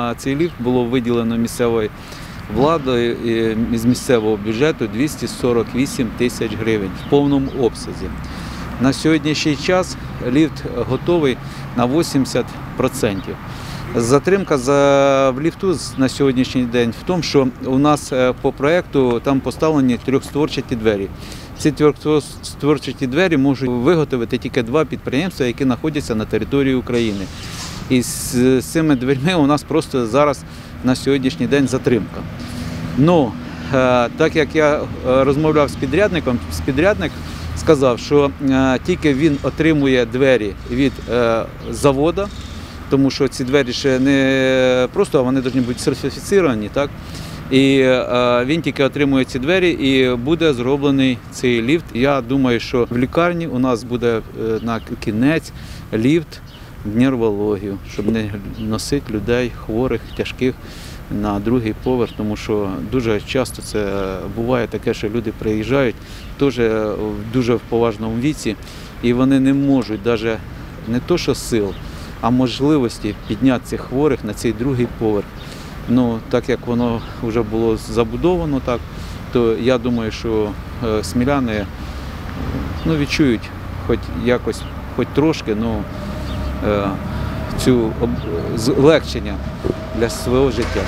на цей ліфт було виділено місцевою владою з місцевого бюджету 248 тисяч гривень в повному обсязі. На сьогоднішній час ліфт готовий на 80%. Затримка в ліфту на сьогоднішній день в тому, що у нас по проєкту там поставлені трьохстворчаті двері. Ці трьохстворчаті двері можуть виготовити тільки два підприємства, які знаходяться на території України. І з цими дверьми у нас просто зараз на сьогоднішній день затримка. Ну, так як я розмовляв з підрядником, підрядник сказав, що тільки він отримує двері від заводу, тому що ці двері ще не просто, вони повинні бути сертифіціровані, так? І він тільки отримує ці двері і буде зроблений цей ліфт. Я думаю, що в лікарні у нас буде на кінець ліфт в нервологію, щоб не носити людей хворих, тяжких на другий поверх, тому що дуже часто це буває таке, що люди приїжджають теж в дуже поважному віці і вони не можуть навіть не то що сил, а можливості підняти цих хворих на цей другий поверх. Ну, так як воно вже було забудовано, так, то я думаю, що сміляни відчують хоч якось, хоч трошки, цю злегчення для свого життя.